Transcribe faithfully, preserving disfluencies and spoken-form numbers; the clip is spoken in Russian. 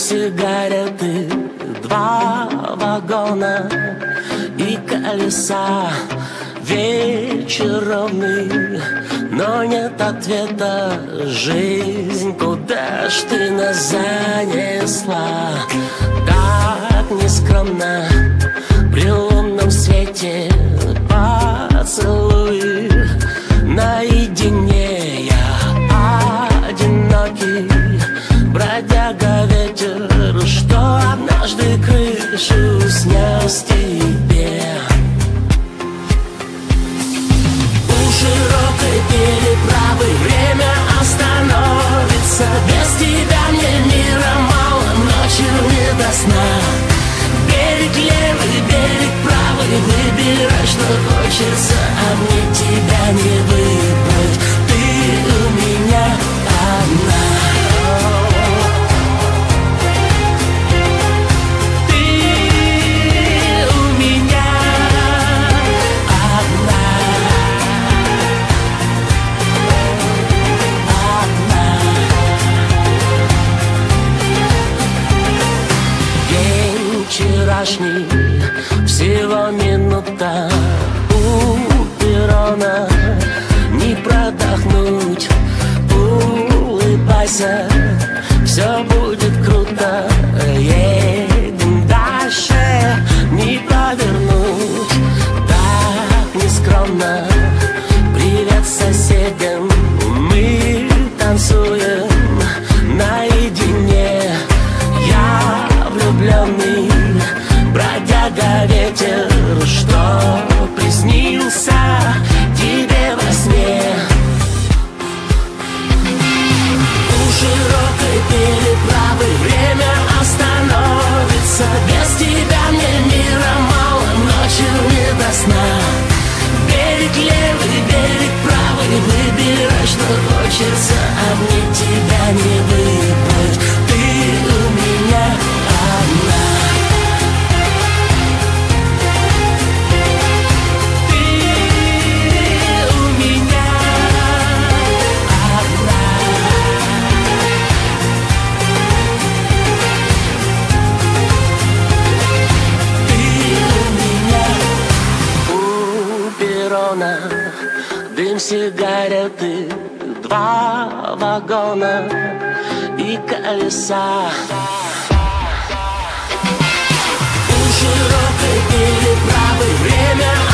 сигареты, два вагона и колеса. Вечер ровный, но нет ответа. Жизнь, куда ж ты нас занесла? Так нескромно при лунном свете поцелуй. Наедине я одинокий бродяга ветер, что однажды крышу снес тебе. У широкой переправы время остановится. Без тебя мне мира мало, ночью не до сна. Берег левый, берег правый, выбирай, что хочется, а мне тебя не выбрать. Ты у меня одна. Вчерашний, всего минута у перрона, не продохнуть. Улыбайся, все будет круто. Едем дальше, не повернуть. Так нескромно, привет соседям. Мы танцуем наедине. Я влюбленный бродяга ветер, что приснился тебе во сне. У широкой переправы время остановится. Без тебя мне мира мало, ночью не до сна. Берег левый, берег правый, выбирай, что хочется, а мне тебя не выбрать. Ты у меня одна. Дым сигареты, два вагона и колеса. У широкой переправы время